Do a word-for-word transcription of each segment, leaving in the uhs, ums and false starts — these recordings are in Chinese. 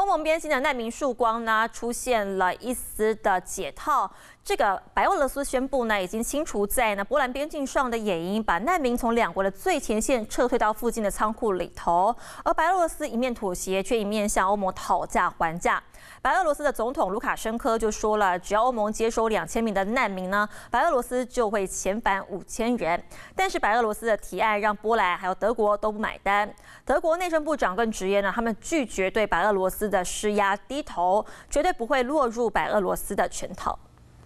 欧盟边境的难民曙光呢，出现了一丝的解套。这个白俄罗斯宣布呢，已经清除在呢波兰边境上的野营，把难民从两国的最前线撤退到附近的仓库里头。而白俄罗斯一面妥协，却一面向欧盟讨价还价。白俄罗斯的总统卢卡申科就说了，只要欧盟接收两千名的难民呢，白俄罗斯就会遣返五千人。但是白俄罗斯的提案让波兰还有德国都不买单。德国内政部长更直言呢，他们拒绝对白俄罗斯的施压低头，绝对不会落入白俄罗斯的圈套。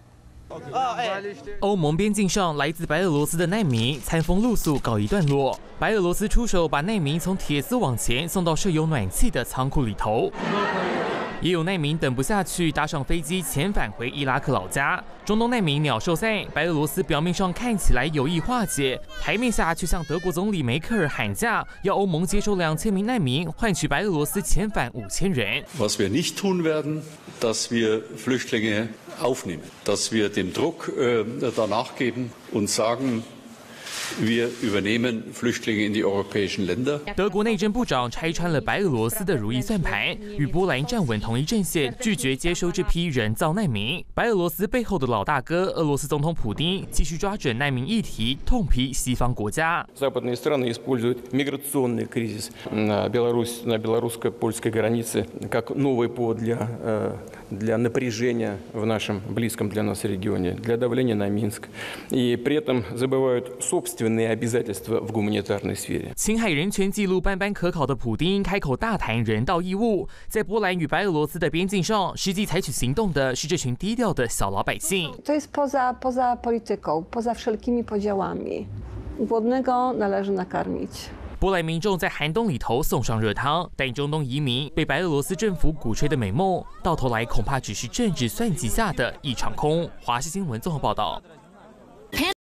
欧盟边境上来自白俄罗斯的难民餐风露宿告一段落，白俄罗斯出手把难民从铁丝网前送到设有暖气的仓库里头。 也有难民等不下去，搭上飞机遣返回伊拉克老家。中东难民鸟兽散，白俄罗斯表面上看起来有意化解，台面下却向德国总理梅克尔喊价，要欧盟接收两千名难民，换取白俄罗斯遣返五千人。 Was wir nicht tun werden, dass wir Flüchtlinge aufnehmen, dass wir dem Druck äh, danach geben und sagen. Wir übernehmen Flüchtlinge in die europäischen Länder. 德国内政部长拆穿了白俄罗斯的如意算盘，与波兰站稳同一阵线，拒绝接收这批人造难民。白俄罗斯背后的老大哥，俄罗斯总统普丁继续抓准难民议题，痛批西方国家。 Западные страны используют миграционный кризис на Беларусь, на белорусско-польской границе как новый повод для для напряжения в нашем близком для нас регионе, для давления на Минск, и при этом забывают собственные 侵害人权记录斑斑可考的普丁开口大谈人道义务，在波兰与白俄罗斯的边境上，实际采取行动的是这群低调的小老百姓。 To jest poza poza polityką, poza wszelkimi podziałami. Głodnego należy nakarmić. 波兰民众在寒冬里头送上热汤，但中东移民被白俄罗斯政府鼓吹的美梦，到头来恐怕只是政治算计下的一场空。华视新闻综合报道。